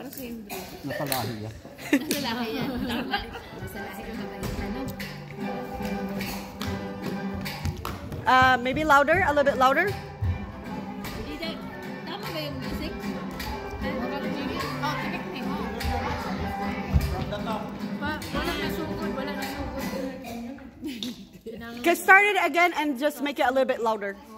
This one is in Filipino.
Parang same bro. Nasalahi yan. Nasalahi yan. Tama. Nasalahi yung mga Maybe louder, a little bit louder. Tama ba yung music? Wala nasugod. Start it again and just make it a little bit louder.